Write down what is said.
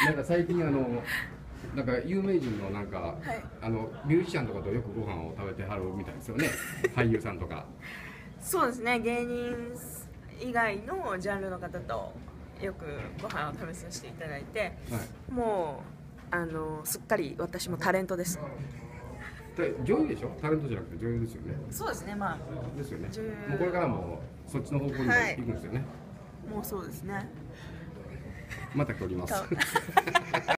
なんか最近なんか有名人のなんか、 はい、 ミュージシャンとかとよくご飯を食べてはるみたいですよね。俳優さんとか。 そうですね、芸人以外のジャンルの方とよくご飯を食べさせていただいて、はい、もうすっかり私もタレントです。 女優でしょ？タレントじゃなくて女優ですよね。 そうですね、まあですよね。もうこれからもそっちの方向にも行くんですよね。 はい、もうそうですね。 また来ります。